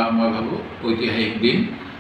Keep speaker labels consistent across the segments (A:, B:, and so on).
A: মই ভাবোঁ ঐতিহাসিক দিন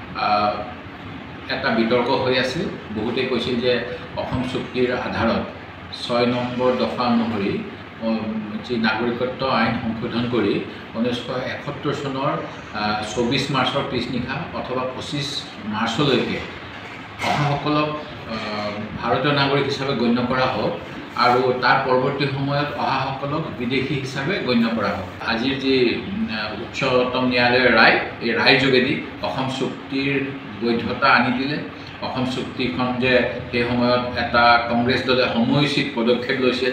A: এটা বিতৰ্ক হৈ আছিল বহুতে কৈছিল যে অসম চুক্তিৰ আধাৰত 6 নম্বৰ দফা অনুসৰি যি নাগৰিকত্ব আইন সংশোধন কৰি 1971 চনৰ 24 মাৰ্চৰ পিছনিশা অথবা 25 মাৰ্চলৈকে অহাসকলক ভাৰতীয় নাগৰিক হিচাপে গণ্য কৰা হোক আৰু তাৰ পৰৱৰ্তী সময়ত অহাসকলক বিদেশী হিচাপে গণ্য কৰা হোক আজিৰ যি উচ্চতম ন্যায়ালয়ৰ ৰায় এই ৰায়ৰ যোগেদি অসম চুক্তিৰ বৈধতা আনি দিলে অসম চুক্তিখন যে সেই সময়ত এটা কংগ্ৰেছ দলে সময়োচিত পদক্ষেপ লৈছিল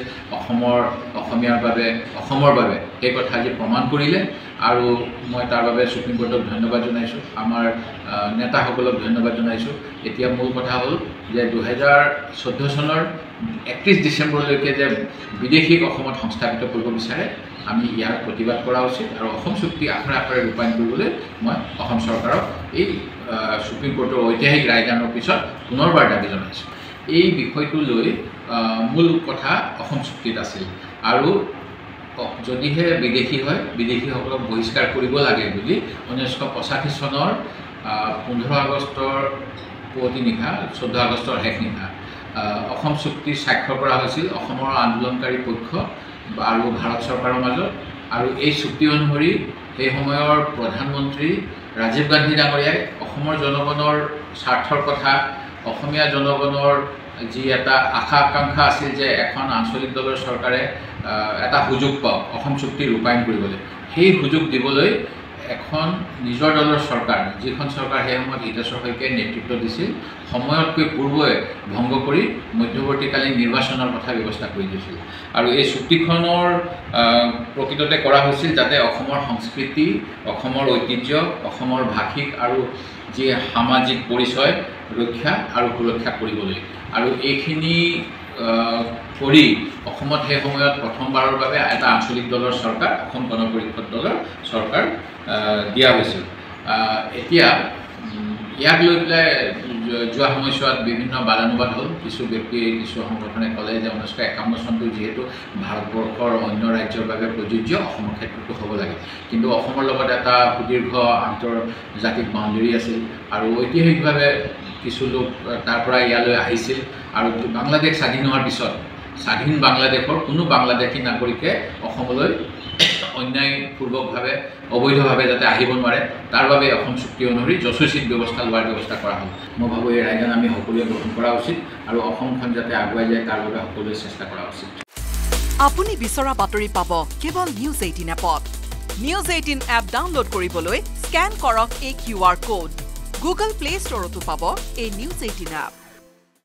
A: অসমৰ বাবে সেই কথা আজি প্ৰমাণ কৰিলে আৰু মই তাৰ বাবে সুপ্ৰিম কোৰ্টক ধন্যবাদ জনাইছোঁ আমাৰ নেতাসকলক ধন্যবাদ জনাইছোঁ এতিয়া মূল কথা হ'ল যে 2014 চনৰ 31 ডিচেম্বৰলৈকে যে বিদেশীক অসমত সংস্থাপিত কৰিব বিচাৰে আমি ইয়াৰ প্ৰতিবাদ কৰা উচিত আৰু অসম চুক্তি আখৰে আখৰে ৰূপায়ণ কৰিবলৈ মই অসম চৰকাৰক এই সুপ্ৰিম কোৰ্টৰ ঐতিহাসিক ৰায়দানৰ পিছত পুনৰবাৰ দাবী জনাইছোঁ এই বিষয়টো লৈ মূল কথা অসম চুক্তিত আছিল আৰু যদিহে বিদেশী হয় বিদেশীসকলক বহিষ্কাৰ কৰিব লাগে বুলি 1985 চনৰ 15 আগষ্টৰ পুৱতি নিশা 14 আগষ্টৰ শেষ নিশা অসম চুক্তি স্বাক্ষৰ কৰা হৈছিল অসমৰ আন্দোলনকাৰী পক্ষ আৰু ভাৰত চৰকাৰৰ মাজত আৰু এই চুক্তি অনুসৰি সেই সময়ৰ প্ৰধানমন্ত্ৰী ৰাজীৱ গান্ধী ডাঙৰীয়াই অসমৰ জনগণৰ স্বাৰ্থৰ কথা অসমীয়া জনগণৰ যি এটা আশা আকাংক্ষা আছিল যে এখন আঞ্চলিক দলৰ চৰকাৰে এটা সুযোগ পাওক অসম চুক্তি ৰূপায়ণ কৰিবলৈ সেই সুযোগ দিবলৈ এখন নিজৰ দলৰ চৰকাৰ যিখন চৰকাৰ সেই সময়ত হিতেশ্বৰ শইকীয়াই নেতৃত্ব দিছিল সময়তকৈ পূৰ্বে ভংগ কৰি মধ্যৱৰ্তীকালীন নিৰ্বাচনৰ কথা ব্যৱস্থা কৰি দিছিল আৰু এই চুক্তিখনৰ প্ৰকৃততে কৰা হৈছিল যাতে অসমৰ সংস্কৃতি অসমৰ ঐতিহ্য অসমৰ ভাষিক আৰু যি সামাজিক পৰিচয় ৰক্ষা আৰু সুৰক্ষা কৰিবলৈ আৰু এইখিনি কৰি অসমত সেই সময়ত প্ৰথমবাৰৰ বাবে এটা আঞ্চলিক দলৰ চৰকাৰ অসম গণ পৰিষদ দলৰ চৰকাৰ দিয়া হৈছিল এতিয়া ইয়াক লৈ পেলাই যোৱা সময়ছোৱাত বিভিন্ন বাদানুবাদ হ'ল কিছু ব্যক্তি কিছু সংগঠনে ক'লে যে 1951 চনটো যিহেতু ভাৰতবৰ্ষৰ অন্য ৰাজ্যৰ বাবে প্ৰযোজ্য অসমৰ ক্ষেত্ৰতো হ'ব লাগে কিন্তু অসমৰ লগত এটা সুদীৰ্ঘ আন্তৰ্জাতিক বাউণ্ডেৰী আছিল আৰু ঐতিহাসিকভাৱে কিছু লোক তাৰ পৰা ইয়ালৈ আহিছিল আৰু বাংলাদেশ স্বাধীন হোৱাৰ পিছত স্বাধীন বাংলাদেশৰ কোনো বাংলাদেশী নাগৰিকে অসমলৈ অন্যায়পূৰ্বকভাৱে অবৈধভাৱে যাতে আহিব নোৱাৰে তাৰ বাবে অসম চুক্তি অনুসৰি যথোচিত ব্যৱস্থা লোৱাৰ ব্যৱস্থা কৰা হ'ল মই ভাবোঁ এই ৰায়দান আমি সকলোৱে গ্ৰহণ কৰা উচিত আৰু অসমখন যাতে আগুৱাই যায় তাৰ বাবে সকলোৱে চেষ্টা কৰা উচিত
B: আপুনি বিচৰা বাতৰি পাব কেৱল নিউজ 18 এপত নিউজ 18 এপ ডাউনলোড কৰিবলৈ স্কেন কৰক এই QR কোড গুগল প্লে ষ্টৰতো পাব এই নিউজ 18 এপ